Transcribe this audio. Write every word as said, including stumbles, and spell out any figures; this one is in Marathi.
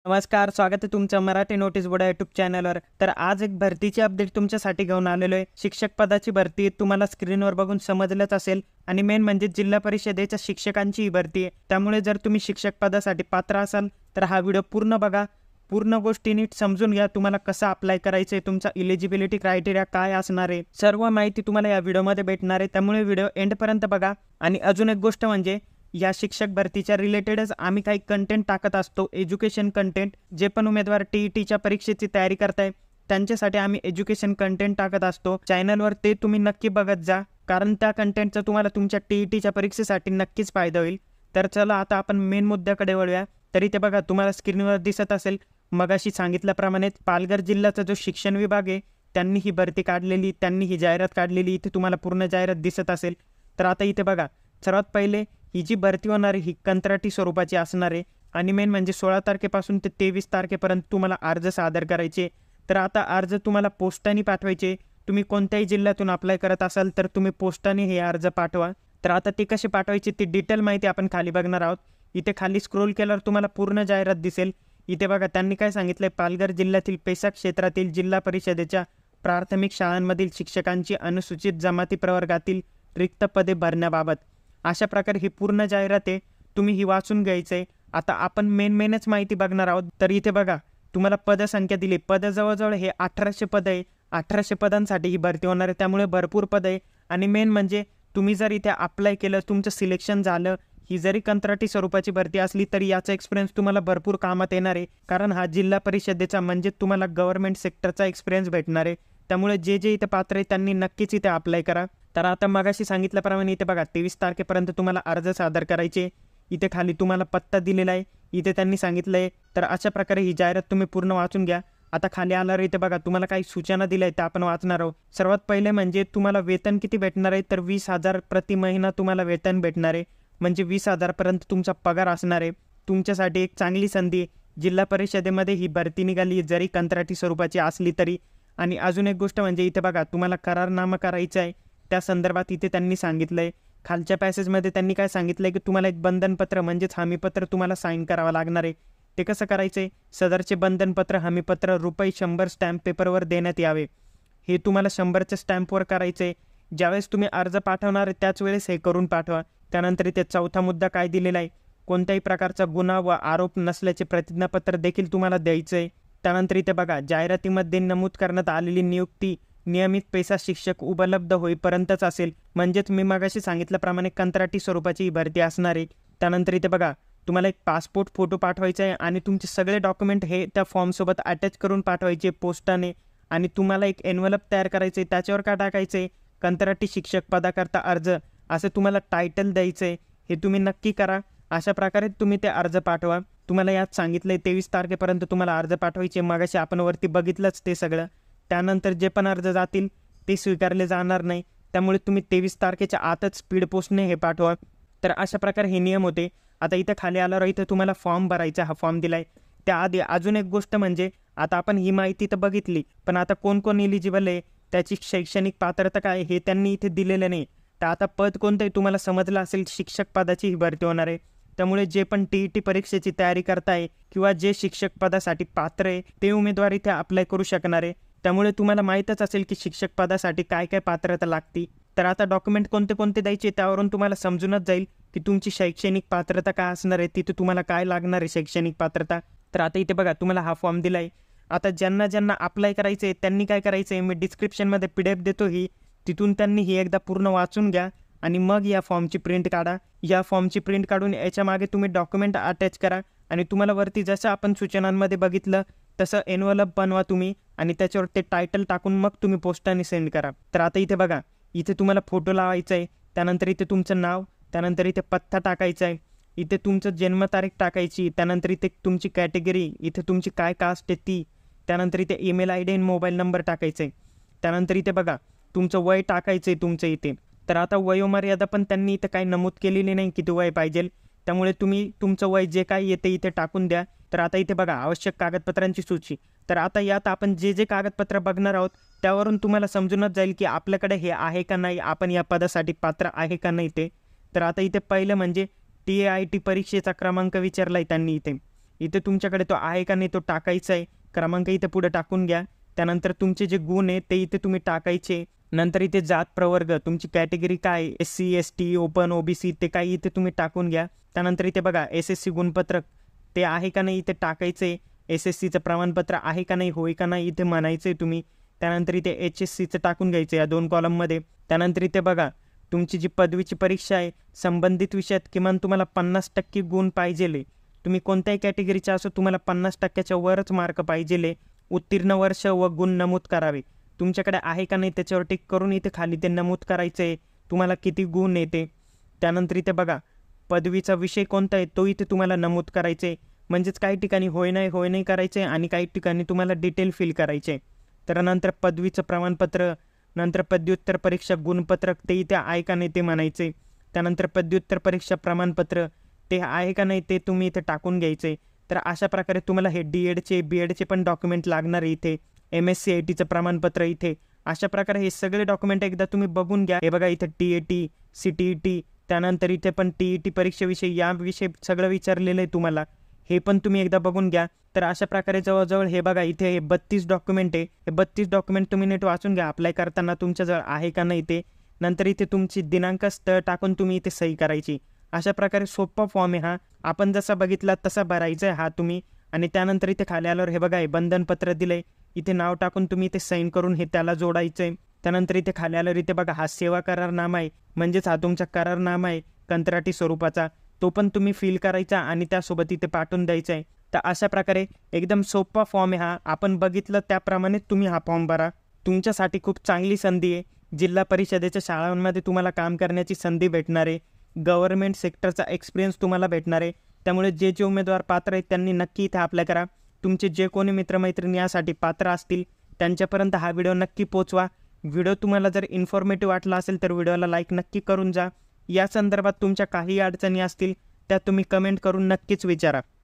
नमस्कार, स्वागत आहे तुमचं मराठी नोटीस बोर्ड यूट्यूब चॅनलवर. तर आज एक भरतीची अपडेट तुमच्यासाठी घेऊन आलेलो आहे. शिक्षक पदाची भरती तुम्हाला स्क्रीनवर बघून समजलंच असेल आणि मेन म्हणजे जिल्हा परिषदेच्या शिक्षकांची ही भरती आहे. त्यामुळे जर तुम्ही शिक्षक पदासाठी पात्र असाल तर हा व्हिडिओ पूर्ण बघा. पूर्ण गोष्टी नीट समजून घ्या. तुम्हाला कसं अप्लाय करायचं आहे, तुमचा इलिजिबिलिटी क्रायटेरिया काय असणार आहे, सर्व माहिती तुम्हाला या व्हिडिओमध्ये भेटणार आहे. त्यामुळे व्हिडिओ एंडपर्यंत बघा. आणि अजून एक गोष्ट म्हणजे या शिक्षक भरतीच्या रिलेटेडच आम्ही काही कंटेंट टाकत असतो, एज्युकेशन कंटेंट. जे पण उमेदवार टी ई टीच्या परीक्षेची तयारी करताय त्यांच्यासाठी आम्ही एज्युकेशन कंटेंट टाकत असतो चॅनलवर. ते तुम्ही नक्की बघत जा, कारण त्या कंटेंटचा तुम्हाला तुमच्या टी ई टीच्या परीक्षेसाठी नक्कीच फायदा होईल. तर चला आता आपण मेन मुद्द्याकडे वळूया. तरी ते बघा, तुम्हाला स्क्रीनवर दिसत असेल मगाशी सांगितल्याप्रमाणे पालघर जिल्ह्याचा जो शिक्षण विभाग आहे त्यांनी ही भरती काढलेली, त्यांनी ही जाहिरात काढलेली. इथे तुम्हाला पूर्ण जाहिरात दिसत असेल. तर आता इथे बघा, सर्वात पहिले ही जी भरती होणार आहे ही कंत्राटी स्वरूपाची असणार आहे आणि मेन म्हणजे सोळा तारखेपासून ते तेवीस तारखेपर्यंत तुम्हाला अर्ज सादर करायचे. तर आता अर्ज तुम्हाला पोस्टाने पाठवायचे. तुम्ही कोणत्याही जिल्ह्यातून अप्लाय करत असाल तर तुम्ही पोस्टाने हे अर्ज पाठवा. तर आता ते कसे पाठवायचे ती डिटेल माहिती आपण खाली बघणार आहोत. इथे खाली स्क्रोल केल्यावर तुम्हाला पूर्ण जाहिरात दिसेल. इथे बघा, त्यांनी काय सांगितलंय, पालघर जिल्ह्यातील पेसा क्षेत्रातील जिल्हा परिषदेच्या प्राथमिक शाळांमधील शिक्षकांची अनुसूचित जमाती प्रवर्गातील रिक्त पदे भरण्याबाबत. अशा प्रकारे ही पूर्ण जाहिरात आहे, तुम्ही ही वाचून घ्यायचं आहे. आता आपण मेन मेनच माहिती बघणार आहोत. तर इथे बघा, तुम्हाला पदसंख्या दिली. पद जवळजवळ हे अठराशे पद आहे. अठराशे पदांसाठी ही भरती होणार आहे, त्यामुळे भरपूर पद आहे. आणि मेन म्हणजे तुम्ही जर इथे अप्लाय केलं, तुमचं सिलेक्शन झालं, ही जरी कंत्राटी स्वरूपाची भरती असली तरी याचा एक्सपिरियन्स तुम्हाला भरपूर कामात येणार आहे. कारण हा जिल्हा परिषदेचा म्हणजे तुम्हाला गव्हर्नमेंट सेक्टरचा एक्सपिरियन्स भेटणार आहे. त्यामुळे जे जे इथे पात्र आहे त्यांनी नक्कीच इथे अप्लाय करा. तर आता मगाशी सांगितल्याप्रमाणे इथे बघा, तेवीस तारखेपर्यंत तुम्हाला अर्ज सादर करायचे. इथे खाली तुम्हाला पत्ता दिलेला आहे, इथे त्यांनी सांगितलं आहे. तर अशा प्रकारे ही जाहिरात तुम्ही पूर्ण वाचून घ्या. आता खाली आल्यावर इथे बघा, तुम्हाला काही सूचना दिल्या आहेत त्या आपण वाचणार आहोत. सर्वात पहिले म्हणजे तुम्हाला वेतन किती भेटणार आहे, तर वीस हजार प्रति महिना तुम्हाला वेतन भेटणार आहे. म्हणजे वीस हजारपर्यंत तुमचा पगार असणार आहे. तुमच्यासाठी एक चांगली संधी. जिल्हा परिषदेमध्ये ही भरती निघाली जरी कंत्राटी स्वरूपाची असली तरी. आणि अजून एक गोष्ट म्हणजे इथे बघा, तुम्हाला करारनामा करायचा आहे, त्या संदर्भात इथे त्यांनी सांगितलं आहे. खालच्या पॅसेजमध्ये त्यांनी काय सांगितलं आहे की तुम्हाला एक बंधनपत्र म्हणजेच हमीपत्र तुम्हाला साईन करावं लागणार आहे. ते कसं करायचं आहे, सदरचे बंधनपत्र हमीपत्र रुपये शंभर स्टॅम्प पेपरवर देण्यात यावे. हे तुम्हाला शंभरच्या स्टॅम्पवर करायचं आहे. ज्यावेळेस तुम्ही अर्ज पाठवणार आहे त्याच वेळेस हे करून पाठवा. त्यानंतर इथे चौथा मुद्दा काय दिलेला आहे, कोणत्याही प्रकारचा गुन्हा व आरोप नसल्याचे प्रतिज्ञापत्र देखील तुम्हाला द्यायचं आहे. त्यानंतर इथे बघा, जाहिरातीमध्ये नमूद करण्यात आलेली नियुक्ती नियमित पेसा शिक्षक उपलब्ध होईपर्यंतच असेल. म्हणजेच मी मगाशी सांगितल्याप्रमाणे कंत्राटी स्वरूपाची ही भरती असणार आहे. त्यानंतर इथे बघा, तुम्हाला एक पासपोर्ट फोटो पाठवायचा आहे आणि तुमचे सगळे डॉक्युमेंट हे त्या फॉर्मसोबत अटॅच करून पाठवायचे पोस्टाने. आणि तुम्हाला एक एनव्हलप तयार करायचं आहे, त्याच्यावर काय टाकायचं आहे, कंत्राटी शिक्षक पदाकरता अर्ज असं तुम्हाला टायटल द्यायचं आहे. हे तुम्ही नक्की करा. अशा प्रकारे तुम्ही ते अर्ज पाठवा. तुम्हाला यात सांगितलं आहे तेवीस तारखेपर्यंत तुम्हाला अर्ज पाठवायचे. मगाशी आपण वरती बघितलंच ते सगळं. त्यानंतर जे पण अर्ज जातील ते स्वीकारले जाणार नाही. त्यामुळे तुम्ही तेवीस तारखेच्या आतच स्पीड पोस्टने हे पाठवा. तर अशा प्रकारे हे नियम होते. आता इथं खाली आल्यावर इथं तुम्हाला फॉर्म भरायचा, हा फॉर्म दिला आहे. त्याआधी अजून एक गोष्ट म्हणजे, आता आपण ही माहिती तर बघितली, पण आता कोण कोण इलिजिबल आहे, त्याची शैक्षणिक पात्रता काय हे त्यांनी इथे दिलेलं नाही. तर आता पद कोणतं आहे तुम्हाला समजलं असेल, शिक्षक पदाची ही भरती होणार आहे. त्यामुळे जे पण टी ई टी परीक्षेची तयारी करताय किंवा जे शिक्षक पदासाठी पात्र आहे ते उमेदवार इथे अप्लाय करू शकणार आहे. त्यामुळे तुम्हाला माहीतच असेल की शिक्षक पदासाठी काय काय पात्रता लागते. तर आता डॉक्युमेंट कोणते कोणते द्यायचे त्यावरून तुम्हाला समजूनच जाईल की तुमची शैक्षणिक पात्रता काय असणार आहे, तिथे तुम्हाला काय लागणार आहे शैक्षणिक पात्रता. तर आता इथे बघा, तुम्हाला हा फॉर्म दिला आहे. आता ज्यांना ज्यांना अप्लाय करायचं आहे त्यांनी काय करायचं आहे, मी डिस्क्रिप्शनमध्ये पी डी एफ देतो, ही तिथून त्यांनी ही एकदा पूर्ण वाचून घ्या आणि मग या फॉर्मची प्रिंट काढा. या फॉर्मची प्रिंट काढून याच्या मागे तुम्ही डॉक्युमेंट अटॅच करा आणि तुम्हाला वरती जसं आपण सूचनांमध्ये बघितलं तसं एनव्हलप बनवा तुम्ही आणि त्याच्यावर ते टायटल टाकून मग तुम्ही पोस्टाने सेंड करा. तर आता इथे बघा, इथे तुम्हाला फोटो लावायचा आहे. त्यानंतर इथे तुमचं नाव, त्यानंतर इथे पत्ता टाकायचा आहे, इथे तुमचं जन्मतारीख टाकायची, त्यानंतर इथे तुमची कॅटेगरी, इथे तुमची काय कास्ट आहे ती, त्यानंतर इथे ईमेल आय डी आणि मोबाईल नंबर टाकायचा आहे. त्यानंतर इथे बघा, तुमचं वय टाकायचं आहे तुमचं इथे. तर आता वयोमर्यादा पण त्यांनी इथं काही नमूद केलेली नाही किती वय पाहिजे. त्यामुळे तुम्ही तुमचं वय जे काही येते इथे टाकून द्या. तर आता इथे बघा, आवश्यक कागदपत्रांची सूची. तर आता यात आपण जे जे कागदपत्र बघणार आहोत त्यावरून तुम्हाला समजूनच जाईल की आपल्याकडे हे आहे का नाही, आपण या पदासाठी पात्र आहे का नाही ते. तर आता इथे पहिलं म्हणजे टी ए आय टी परीक्षेचा क्रमांक विचारला आहे त्यांनी इथे. इथे तुमच्याकडे तो आहे का नाही तो टाकायचा आहे, क्रमांक इथे पुढे टाकून घ्या. त्यानंतर तुमचे जे गुण आहे ते इथे तुम्ही टाकायचे. नंतर इथे जात प्रवर्ग तुमची कॅटेगरी काय, S C S T open OBC ते काही इथे तुम्ही टाकून घ्या. त्यानंतर इथे बघा एस एस सी गुणपत्रक ते आहे का नाही इथे टाकायचे. एस एस सीचं प्रमाणपत्र आहे का नाही होय का नाही इथे म्हणायचं आहे तुम्ही. त्यानंतर इथे एच एस सीचं टाकून घ्यायचं या दोन कॉलममध्ये. त्यानंतर इथे बघा तुमची जी पदवीची परीक्षा आहे संबंधित विषयात किमान तुम्हाला पन्नास टक्के गुण पाहिजेले. तुम्ही कोणत्याही कॅटेगरीच्या असो तुम्हाला पन्नास टक्क्याच्या वरच मार्क पाहिजेले. उत्तीर्ण वर्ष व गुण नमूद करावे. तुमच्याकडे आहे का नाही त्याच्यावर टिक करून इथे खाली ते नमूद करायचं आहे तुम्हाला किती गुण येते. त्यानंतर इथे बघा पदवीचा विषय कोणता आहे तो इथे तुम्हाला नमूद करायचे. म्हणजेच काही ठिकाणी होय नाही होय नाही करायचे आणि काही ठिकाणी तुम्हाला डिटेल फिल करायचे. तर नंतर पदवीचं प्रमाणपत्र, नंतर पदव्युत्तर परीक्षा गुणपत्रक ते इथे आहे का नाही ते म्हणायचे. त्यानंतर पदव्युत्तर परीक्षा प्रमाणपत्र ते आहे का नाही ते तुम्ही इथे टाकून घ्यायचे. तर अशा प्रकारे तुम्हाला हे डी एडचे बी एडचे पण डॉक्युमेंट लागणार आहे इथे. एम एस सी आय टीचं प्रमाणपत्र इथे. अशा प्रकारे हे सगळे डॉक्युमेंट एकदा तुम्ही बघून घ्या. हे बघा इथे T A T C T E T त्यानंतर इथे पण टी ई टी परीक्षेविषयी याविषयी सगळं विचारलेलं आहे तुम्हाला. हे पण तुम्ही एकदा बघून घ्या. तर अशा प्रकारे जवळजवळ हे बघा इथे हे बत्तीस डॉक्युमेंट आहे. हे बत्तीस डॉक्युमेंट तुम्ही नीट वाचून घ्या अप्लाय करताना तुमच्याजवळ आहे का नाही ते. नंतर इथे तुमची दिनांक स्थळ टाकून तुम्ही इथे सही करायची. अशा प्रकारे सोपा फॉर्म आहे हा. आपण जसा बघितला तसा भरायचा आहे हा तुम्ही. आणि त्यानंतर इथे खाली आल्यावर हे बघा हे बंधनपत्र दिलंय. इथे नाव टाकून तुम्ही इथे साईन करून हे त्याला जोडायचं आहे. त्यानंतर इथे खाली आल्यावर इथे बघा हा सेवा करारनामा आहे. म्हणजेच हा तुमचा करारनामा आहे कंत्राटी स्वरूपाचा. तो पण तुम्ही फिल करायचा आणि त्यासोबत इथे पाठवून द्यायचा आहे. तर अशा प्रकारे एकदम सोपा फॉर्म आहे हा. आपण बघितलं त्याप्रमाणे तुम्ही हा फॉर्म भरा. तुमच्यासाठी खूप चांगली संधी आहे. जिल्हा परिषदेच्या शाळांमध्ये तुम्हाला काम करण्याची संधी भेटणार आहे. गव्हर्नमेंट सेक्टरचा एक्सपिरियन्स तुम्हाला भेटणार आहे. त्यामुळे जे जे उमेदवार पात्र आहेत त्यांनी नक्की इथे अप्लाय करा. तुमचे जे कोणी मित्रमैत्रिणी यासाठी पात्र असतील त्यांच्यापर्यंत हा व्हिडिओ नक्की पोचवा. व्हिडिओ तुम्हाला जर इन्फॉर्मेटिव्ह वाटला असेल तर व्हिडिओला लाईक नक्की करून जा. या संदर्भात तुमच्या काही अडचणी असतील त्या तुम्ही कमेंट करून नक्कीच विचारा.